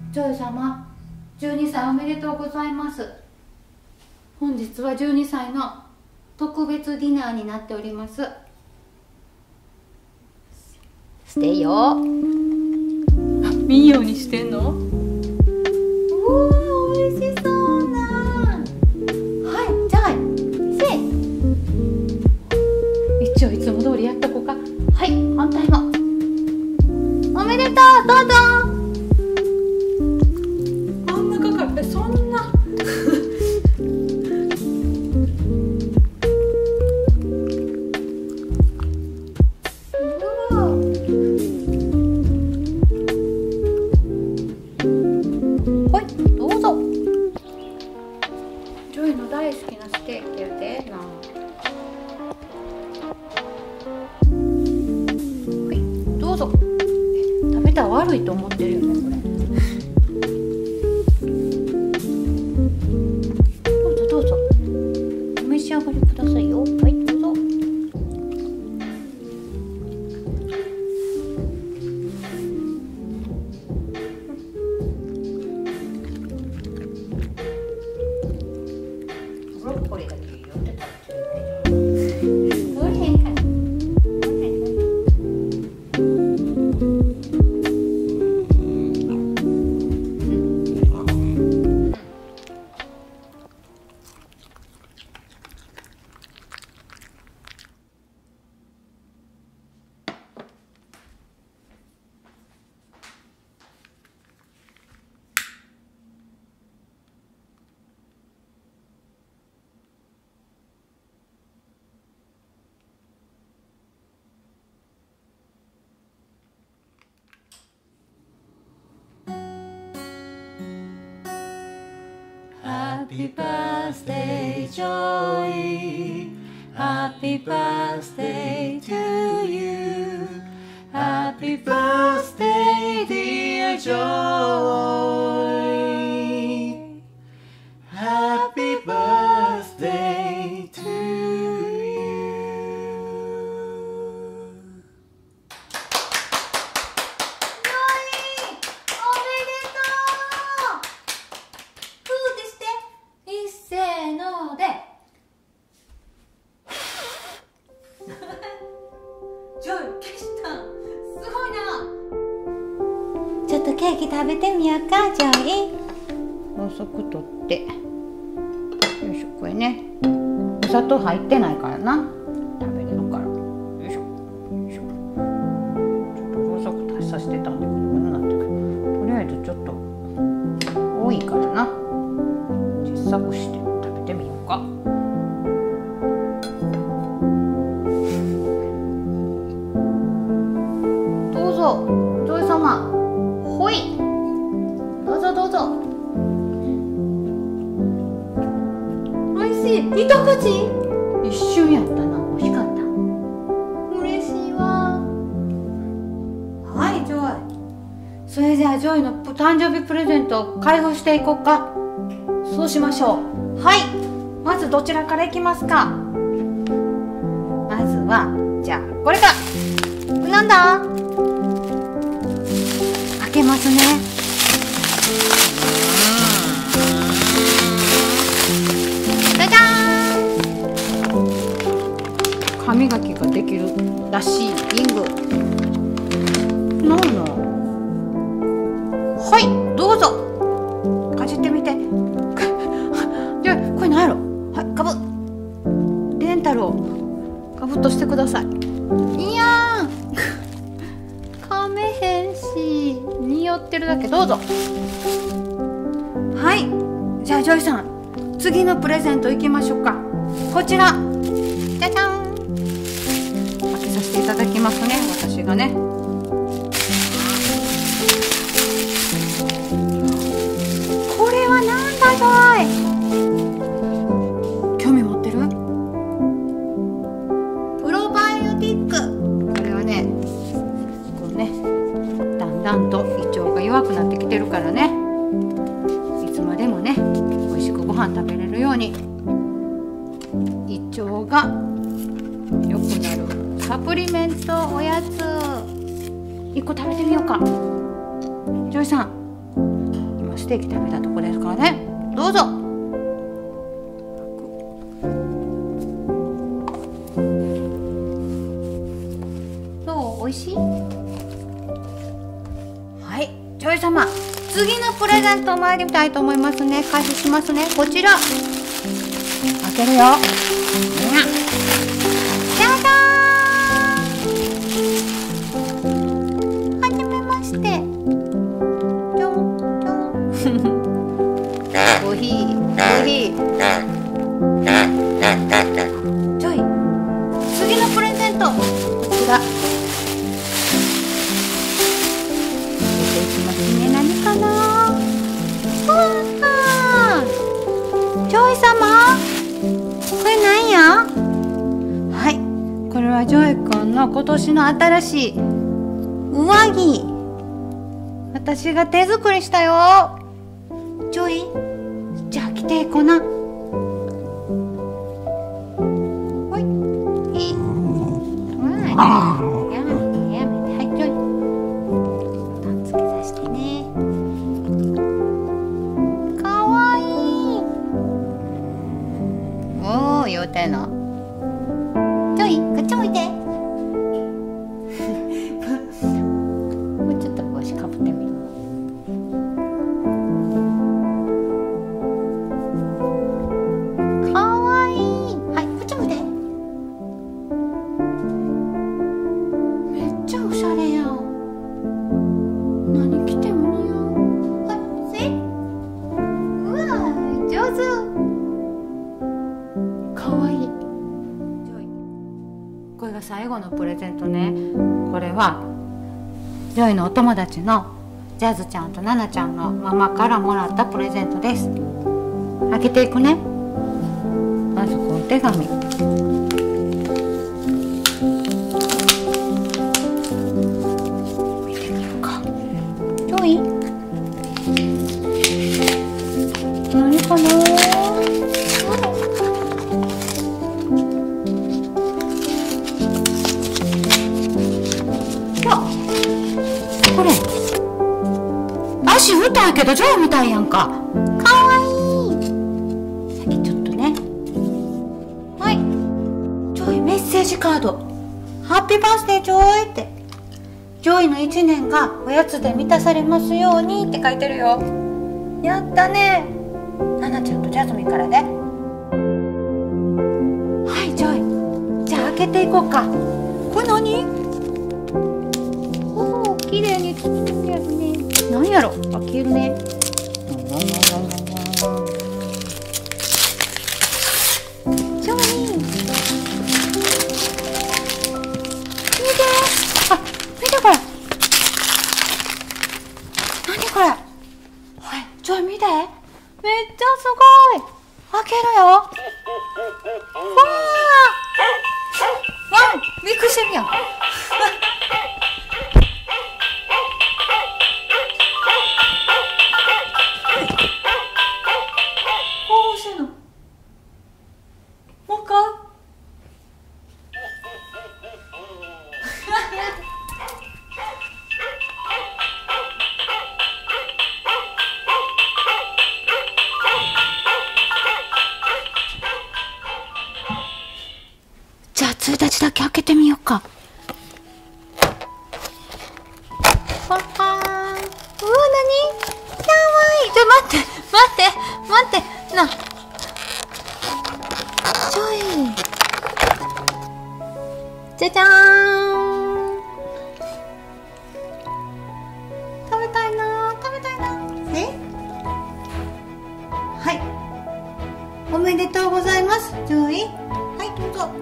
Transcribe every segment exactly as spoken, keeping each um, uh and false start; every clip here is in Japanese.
ジョイ様、じゅうにさいおめでとうございます。本日はじゅうにさいの特別ディナーになっております。 してよ。 見んようにしてんの？おお、美味しそうな。はい、じゃあせい。一応いつも通りやっとこうか。はい、反対もおめでとう、どうぞ。あんなかかってそんな大好きなステーキやでな。はい、どうぞ。食べたら悪いと思ってるよね、これ。どうぞどうぞ。お召し上がりくださいよ。はい、どうぞ。これだけ寄ってたら取れへんかな。Happy birthday, Joy. Happy birthday to you. Happy birthday, dear Joy. Happy birthday to you. せーのでジョイ、消したんすごいな。ちょっとケーキ食べてみようか、ジョイ。細く取ってよいしょ。これね、お砂糖入ってないからな、食べれるから。よいしょよいしょ。ちょっと細く足させてたんでこんなになってくる。とりあえずちょっと多いからな、小さくして食べてみようか。どうぞ、ジョイ様。ほい、どうぞどうぞ。おいしい。一口一瞬やったな。美味しかった。嬉しいわ。はい、ジョイ。それじゃあジョイの誕生日プレゼントを開封していこうか。そうしましょう。はい、まずどちらからいきますか。まずはじゃあこれから。これなんだ。開けますね。じゃじゃーん。歯磨きができるらしいリング。なんの。はい、どうぞ。かじってみて。じゃあこれなんやろ。はい、かぶ。レンタルをかぶっとしてください。いやーん。噛めへんし、匂ってるだけ。どうぞ。はい、じゃあジョイさん、次のプレゼントいきましょうか。こちら。じゃじゃん。開けさせていただきますね、私がね。これはなんだぞい。興味持ってる？プロバイオティック。これはね、こうね、だんだんと胃腸が弱くなってきてるからね、いつまでもね美味しくご飯食べれるように胃腸が良くなるサプリメントおやついっこ食べてみようか。ジョイさん、 テーキ食べたとこですからね。どうぞ。どう？おいしい？はい、ジョイ様、次のプレゼント参りたいと思いますね。開始しますね。こちら開けるよ。じゃじゃーん。はじめまして。ちょんちょん。コーヒーコーヒー。ジョイ、次のプレゼントこちら。何かな。わあ、ジョイ様、これなんや。はい、これはジョイ君の今年の新しい上着。私が手作りしたよ。ジョイ、じゃあ着ていこうな。ほい、いい。わあ、やめてやめて。はい、ジョイ、ボタン付けさせてね。かわいい。おー、言うてんの。ジョイ、こっち向いて。もうちょっと帽子かぶってみる。かわいい。はい、こっち向いて。めっちゃおしゃれやん。何着ても似合う。はい、せ。うわー、上手。かわいい。これが最後のプレゼントね。これはジョイのお友達のジャズちゃんとナナちゃんのママからもらったプレゼントです。開けていくね。まずこの手紙。見てみようか。ジョイ、何かな。これ足太いけどジョイみたいやんか。かわいい。先ちょっとね。はい、ジョイメッセージカード。ハッピーバースデージョイって。ジョイの一年がおやつで満たされますようにって書いてるよ。やったね。ナナちゃんとジャズミンからね。はい、ジョイ、じゃあ開けていこうか。これ何？綺麗に作ってやるね。なんやろ、開けるね。ジョイ、見て。あ、見てこれ。何これ。はい、ジョイ見て。めっちゃすごい。開けるよ。わあ。わあ、びっくりしてるやん。じゃあついたちだけ開けてみようか。パパーン。うわ、なに？かわいい。ちょ、待って待って待ってな。ちょい。じゃじゃーん。食べたいな食べたいな。え？はい。おめでとうございます、ジョイ。はい、どうぞ。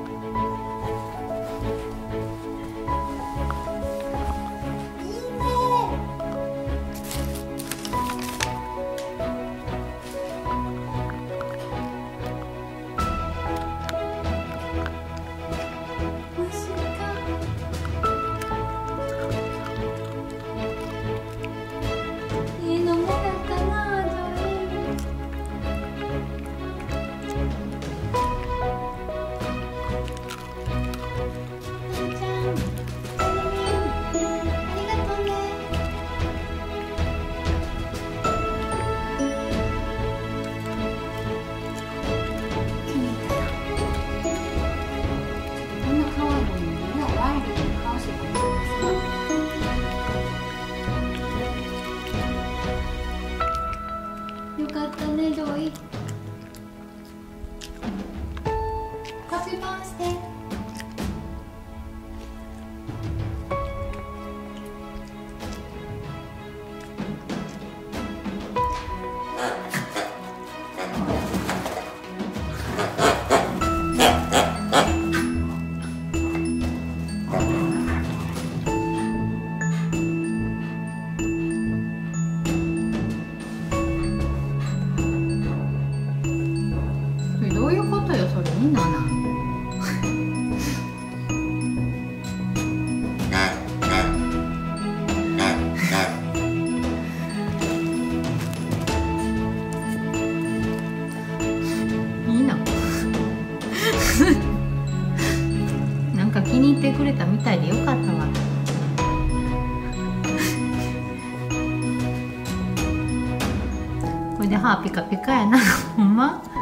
ね、ジョイ。ハッピーバースデー。どういうことよ、それ。みんなな。いいな。なんか気に入ってくれたみたいでよかったわ。これで歯ピカピカやな。ほんま。